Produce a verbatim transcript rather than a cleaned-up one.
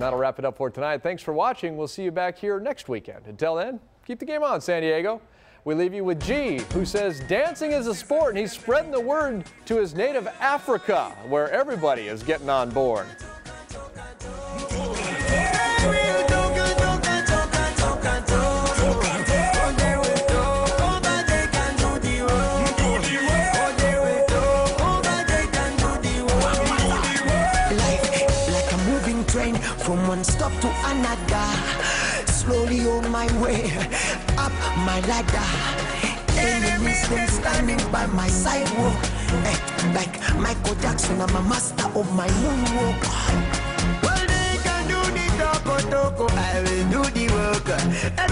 That'll wrap it up for tonight. Thanks for watching. We'll see you back here next weekend. Until then, keep the game on, San Diego. We leave you with G, who says dancing is a sport, and he's spreading the word to his native Africa, where everybody is getting on board. From one stop to another, slowly on my way up my ladder. Enemies them standing by my sidewalk, eh, like Michael Jackson. I'm a master of my moonwalk. Well, they can do the toko toko, I will do the work.